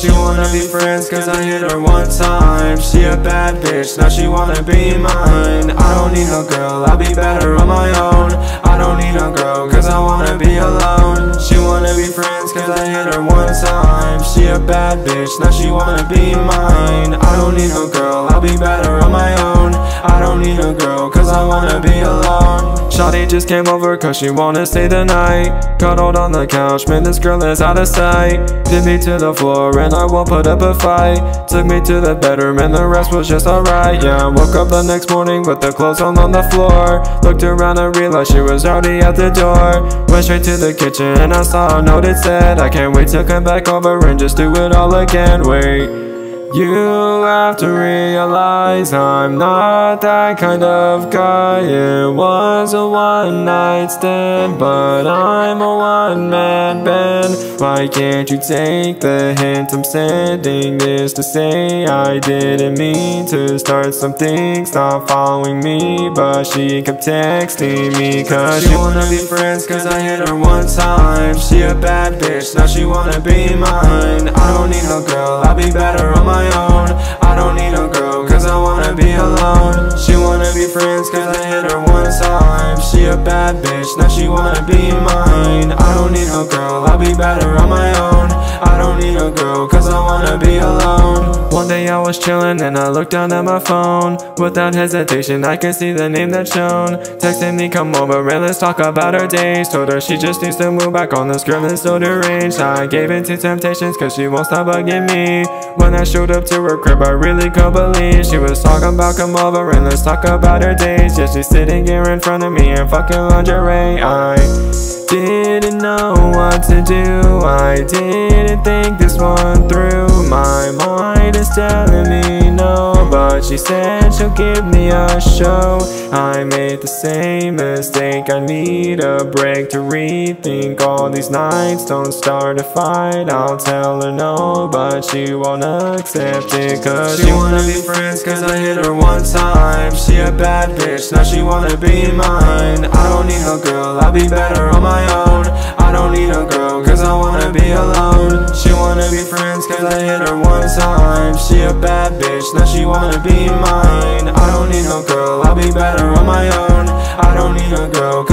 She wanna be friends cause I hit her one time. She a bad bitch, now she wanna be mine. I don't need no girl, I'll be better on my own. I don't need no girl cause I wanna be alone. She wanna be friends cause I hit her one time. She a bad bitch, now she wanna be mine. I don't need no girl, I'll be better on my own. I don't need no girl cause I wanna be alone. Shawty just came over cause she wanna stay the night. Cuddled on the couch, man this girl is out of sight. Did me to the floor and I won't put up a fight. Took me to the bedroom and the rest was just alright. Yeah, I woke up the next morning with the clothes on the floor. Looked around and realized she was already at the door. Went straight to the kitchen and I saw a note that said, I can't wait to come back over and just do it all again. Wait, you have to realize I'm not that kind of guy. It was a one-night stand, but I'm a one-man band. Why can't you take the hint? I'm sending this to say I didn't mean to start something. Stop following me, but she kept texting me cause she wanna be friends cause I hit her one time. She a bad bitch, now she wanna be mine. I don't need no girl, I'll be better on my own. I don't need no girl cause I wanna be alone. She wanna be friends cause I hit her one time. She a bad bitch, now she wanna be mine. I don't need no girl, I'll be better on my own. I don't need no girl cause I wanna be alone. One day I was chillin' and I looked down at my phone. Without hesitation I can see the name that's shown. Texting me come over and let's talk about her days. Told her she just needs to move back on this girl that's so deranged. I gave in to temptations cause she won't stop bugging me. When I showed up to her crib I really couldn't believe she was talking about come over and let's talk about her days. Yeah, she's sitting here in front of me in fucking lingerie. I didn't know what to do, I didn't think this one through. My mind is telling me no, but she said she'll give me a show. I made the same mistake, I need a break to rethink. All these nights don't start a fight, I'll tell her no, but she won't accept it cause she wanna be friends cause I hit her one time. She a bad bitch, now she wanna be mine. I don't need no girl, I'll be better on my own. I don't need no girl cause I wanna be alone. She wanna be friends cause I hit her one time. She a bad bitch, now she wanna be mine. I don't need no girl, I'll be better on my own. I don't need no girl